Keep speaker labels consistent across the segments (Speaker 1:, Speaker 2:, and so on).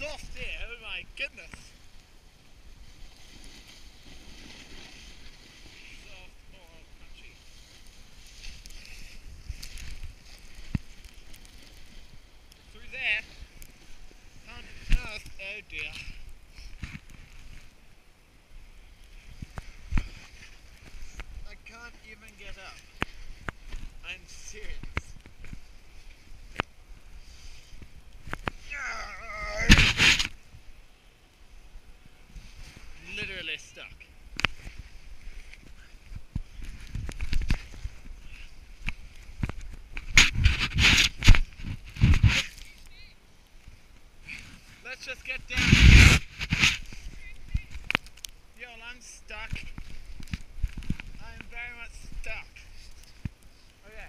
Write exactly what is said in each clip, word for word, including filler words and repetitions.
Speaker 1: soft here, oh my goodness. Soft or crunchy. Through there. How on earth, oh dear. I can't even get up. I'm serious. Literally stuck. Let's just get down here. Yo, I'm stuck. I'm very much stuck. Okay.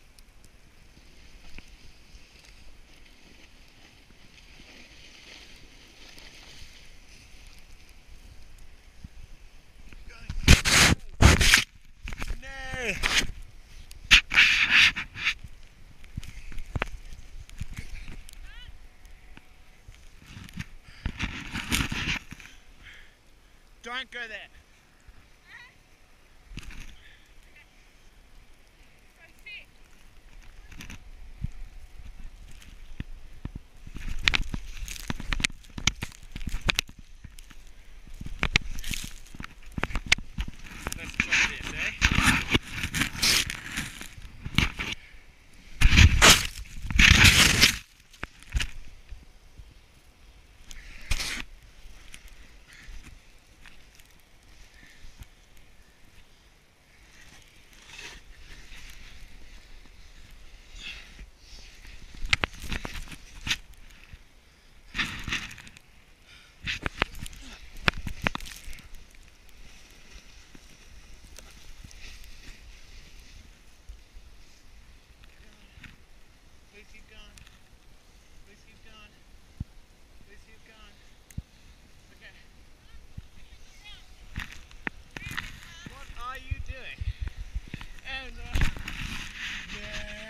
Speaker 1: Don't go there. Let's try this, eh? Please keep going. Please keep going. Please keep going. Okay. What are you doing? Oh no. No.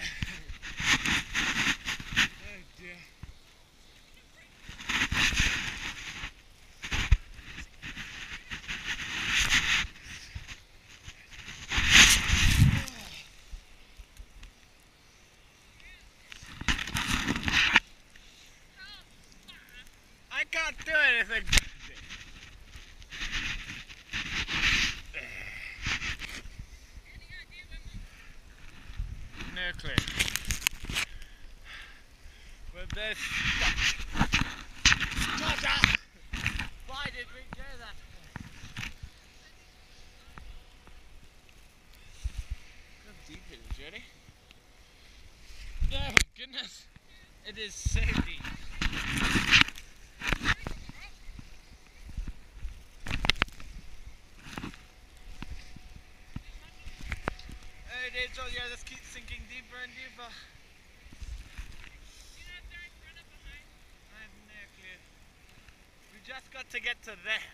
Speaker 1: Oh dear. I can't do anything. No clue. We're both stuck. Georgia! Why did we do that? How deep it is, Jody? Oh my goodness! It is so deep. Oh dear, Georgia, this keeps sinking deeper and deeper. I have no clue. We just got to get to there.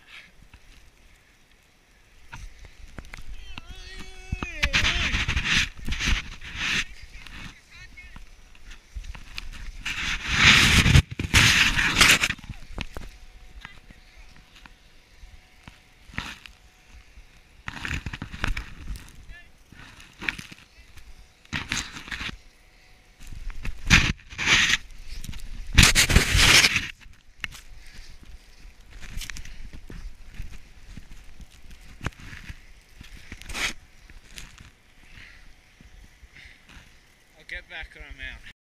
Speaker 1: Get back or I'm out.